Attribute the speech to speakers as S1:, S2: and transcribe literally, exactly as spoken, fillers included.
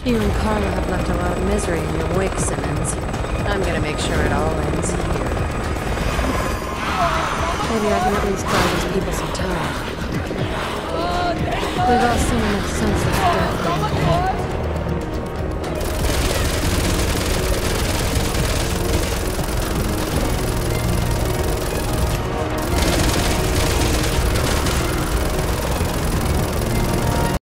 S1: You and Carla have left a lot of misery in your wake, Simmons. I'm gonna make sure it all ends here. Maybe I can at least buy these people some time. We've all seen enough senseless death.